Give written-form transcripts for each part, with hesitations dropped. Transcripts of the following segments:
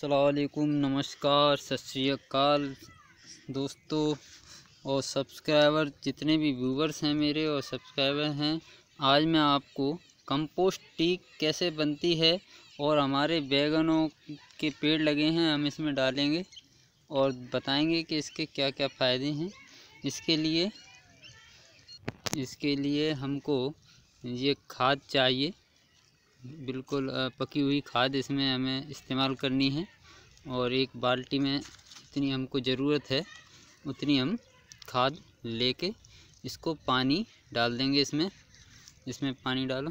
अस्सलाम वालेकुम, नमस्कार, सत श्री अकाल दोस्तों और सब्सक्राइबर जितने भी व्यूवर्स हैं मेरे और सब्सक्राइबर हैं। आज मैं आपको कंपोस्ट टी कैसे बनती है और हमारे बैगनों के पेड़ लगे हैं, हम इसमें डालेंगे और बताएंगे कि इसके क्या क्या फ़ायदे हैं। इसके लिए हमको ये खाद चाहिए, बिल्कुल पकी हुई खाद इसमें हमें इस्तेमाल करनी है। और एक बाल्टी में जितनी हमको ज़रूरत है उतनी हम खाद लेके इसको पानी डाल देंगे। इसमें पानी डालो।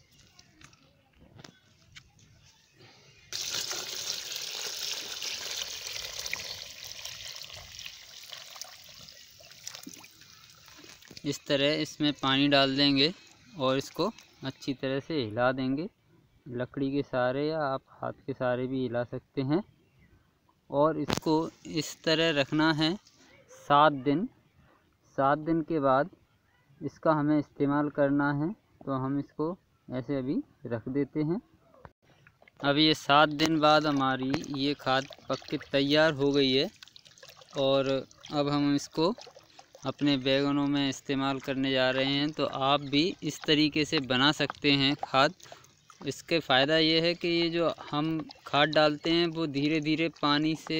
इस तरह इसमें पानी डाल देंगे और इसको अच्छी तरह से हिला देंगे, लकड़ी के सहारे या आप हाथ के सहारे भी हिला सकते हैं। और इसको इस तरह रखना है 7 दिन। 7 दिन के बाद इसका हमें इस्तेमाल करना है, तो हम इसको ऐसे अभी रख देते हैं। अब ये 7 दिन बाद हमारी ये खाद पक के तैयार हो गई है और अब हम इसको अपने बैगनों में इस्तेमाल करने जा रहे हैं। तो आप भी इस तरीके से बना सकते हैं खाद। इसके फ़ायदा ये है कि ये जो हम खाद डालते हैं वो धीरे धीरे पानी से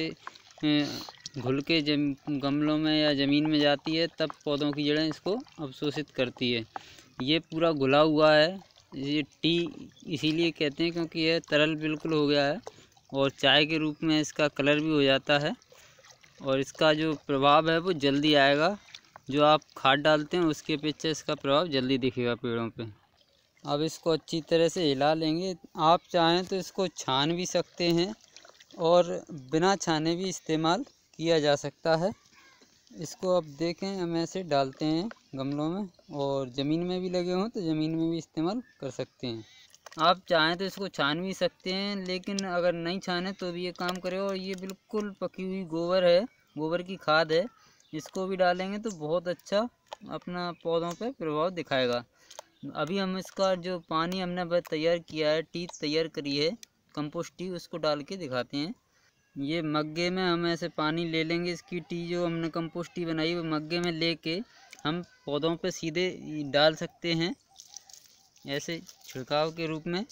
घुल के गमलों में या ज़मीन में जाती है, तब पौधों की जड़ें इसको अवशोषित करती है। ये पूरा घुला हुआ है। ये टी इसीलिए कहते हैं क्योंकि यह तरल बिल्कुल हो गया है और चाय के रूप में इसका कलर भी हो जाता है और इसका जो प्रभाव है वो जल्दी आएगा। जो आप खाद डालते हैं उसके अपेक्षा इसका प्रभाव जल्दी दिखेगा पेड़ों पे। अब इसको अच्छी तरह से हिला लेंगे। आप चाहें तो इसको छान भी सकते हैं और बिना छाने भी इस्तेमाल किया जा सकता है। इसको अब देखें, हम ऐसे डालते हैं गमलों में और ज़मीन में भी लगे हों तो ज़मीन में भी इस्तेमाल कर सकते हैं। आप चाहें तो इसको छान भी सकते हैं, लेकिन अगर नहीं छाने तो भी ये काम करेगा। और ये बिल्कुल पकी हुई गोबर है, गोबर की खाद है। इसको भी डालेंगे तो बहुत अच्छा अपना पौधों पे प्रभाव दिखाएगा। अभी हम इसका जो पानी हमने तैयार किया है, टी तैयार करी है कंपोस्ट टी, उसको डाल के दिखाते हैं। ये मग्गे में हम ऐसे पानी ले लेंगे। इसकी टी जो हमने कंपोस्ट टी बनाई वो मग्गे में लेके हम पौधों पे सीधे डाल सकते हैं, ऐसे छिड़काव के रूप में।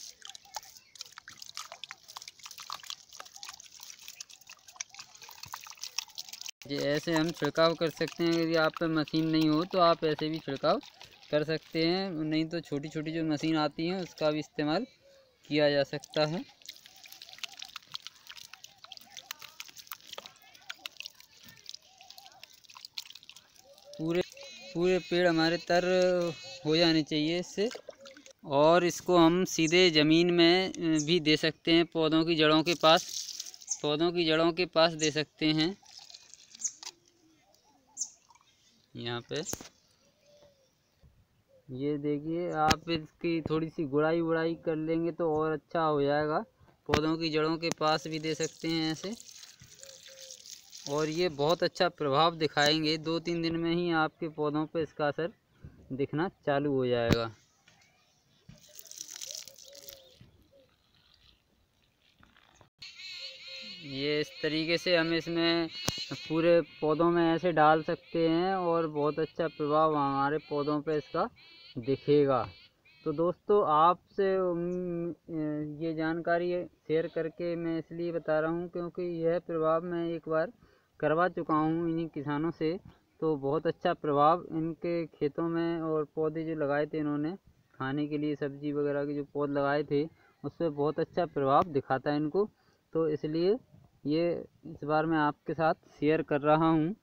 ये ऐसे हम छिड़काव कर सकते हैं। यदि आप पे मशीन नहीं हो तो आप ऐसे भी छिड़काव कर सकते हैं, नहीं तो छोटी छोटी जो मशीन आती हैं उसका भी इस्तेमाल किया जा सकता है। पूरे पेड़ हमारे तर हो जाने चाहिए इससे। और इसको हम सीधे ज़मीन में भी दे सकते हैं, पौधों की जड़ों के पास दे सकते हैं। यहाँ पे ये देखिए, आप इसकी थोड़ी सी गुड़ाई कर लेंगे तो और अच्छा हो जाएगा। पौधों की जड़ों के पास भी दे सकते हैं ऐसे, और ये बहुत अच्छा प्रभाव दिखाएंगे। 2-3 दिन में ही आपके पौधों पे इसका असर दिखना चालू हो जाएगा। ये इस तरीके से हम इसमें पूरे पौधों में ऐसे डाल सकते हैं और बहुत अच्छा प्रभाव हमारे पौधों पे इसका दिखेगा। तो दोस्तों, आपसे ये जानकारी शेयर करके मैं इसलिए बता रहा हूँ क्योंकि यह प्रभाव मैं एक बार करवा चुका हूँ इन्हीं किसानों से। तो बहुत अच्छा प्रभाव इनके खेतों में, और पौधे जो लगाए थे इन्होंने खाने के लिए, सब्जी वगैरह के जो पौधे लगाए थे उस पर बहुत अच्छा प्रभाव दिखाता है इनको। तो इसलिए ये इस बार मैं आपके साथ शेयर कर रहा हूँ।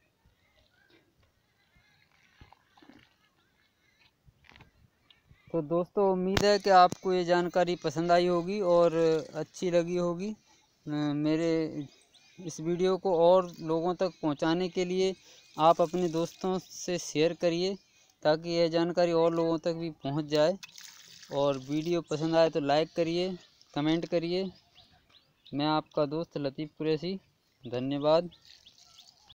तो दोस्तों, उम्मीद है कि आपको ये जानकारी पसंद आई होगी और अच्छी लगी होगी। मेरे इस वीडियो को और लोगों तक पहुंचाने के लिए आप अपने दोस्तों से शेयर करिए, ताकि यह जानकारी और लोगों तक भी पहुंच जाए। और वीडियो पसंद आए तो लाइक करिए, कमेंट करिए। मैं आपका दोस्त लतीफ़ कुरैशी, धन्यवाद।